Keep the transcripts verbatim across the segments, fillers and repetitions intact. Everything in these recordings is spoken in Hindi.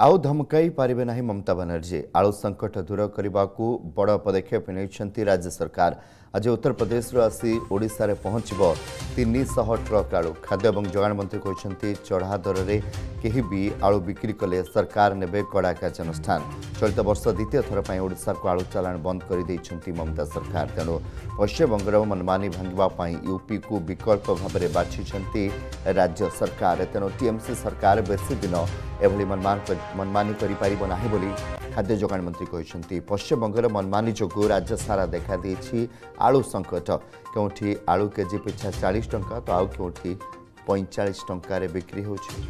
आउ धमकाई पारिबे नाही ममता बनर्जी आलू संकट दूर करने को बड़ पदक्षेप नहीं राज्य सरकार। आज उत्तर प्रदेश आसी ओडिशा रे पहुंचब तीन सौ ट्रक आलू। खाद्य और जोगाण मंत्री कहते चढ़ा दर में कहीं भी आलू बिक्री कले सरकार नेबे कड़ा कार्यानुष्ठान। चलित वर्ष द्वितीय थर पर ओडिशा को आलू चालाण बंद कर देइछंती ममता सरकार। तेणु पश्चिमबंगर मनमानी भांगवाई यूपी को विकल्प भाव में बाछिछंती राज्य सरकार। तेणु टीएमसी सरकार बेसी दिन एभली मनमान मनमानी करि पारिबो नाही बोली खाद्य जोगाण मंत्री कहते। पश्चिमबंगर मनमानी जोगु राज्य सारा देखा देछि आलू संकट। क्योंकि आलू केजी पिछा चालीस टंका तो आउ क्योंकि पैंचाश टंका रे बिक्री होछि।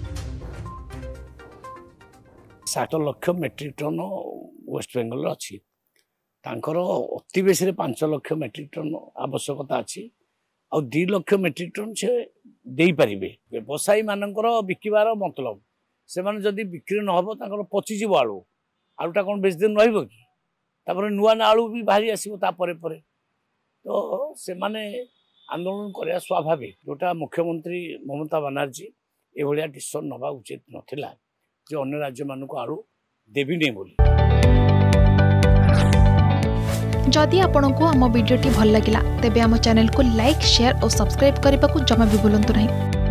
साठ लक्ष मेट्रिक टन वेस्ट बेंगल अच्छी तांकर अति बेसी पांच लक्ष मेट्रिक टन आवश्यकता अच्छी आ दि लक्ष मेट्रिक टन से दे पारे। व्यवसायी मानकर बिकबार मतलब से माने जदि बिक्री न हो तांकर पचिजिव आलू आलूटा कौन बेस दिन रहिबो कि तापर नुआ ना आलू भी बाहरी आसीबो ता परे परे। तो से माने आंदोलन करया स्वाभाविक। जोटा मुख्यमंत्री ममता बनर्जी ए भलिया डिसिजन नबा उचित नथिला जे अन्य राज्य मान को आलू देवी नहीं बोली। जदि आपंक आम भिडी भल लगा तेब आम चैनल को लाइक शेयर और सब्सक्राइब करने को जमा भी भूलु नहीं।